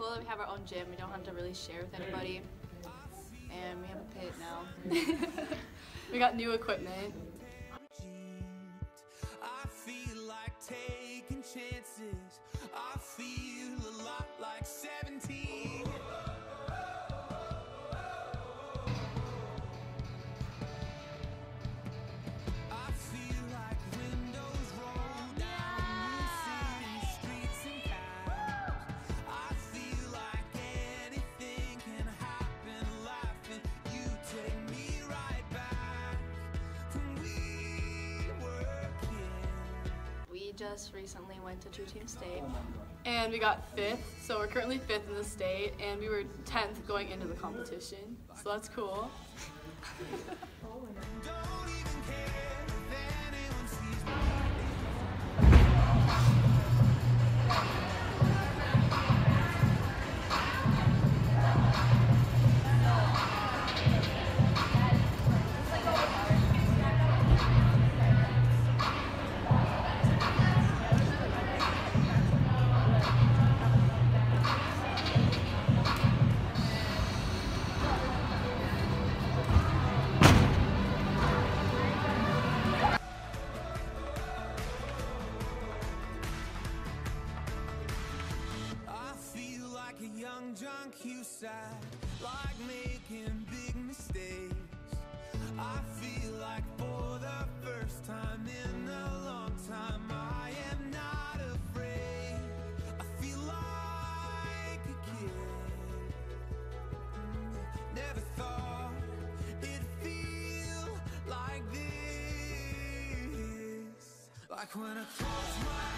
cool that we have our own gym. We don't have to really share with anybody. And we have a pit now. We got new equipment. I feel like taking chances. I feel a lot like 17. I feel like windows roll down city streets and cabs. I feel like anything can happen, laughing. You take me right back when we were kids. We just recently went to two-team state. And we got 5th, so we're currently 5th in the state, and we were 10th going into the competition. So that's cool. Don't even care if anyone sees me. A young John Cusack, like making big mistakes. I feel like for the first time in a long time, I am not afraid. I feel like a kid. Never thought it'd feel like this. Like when I close my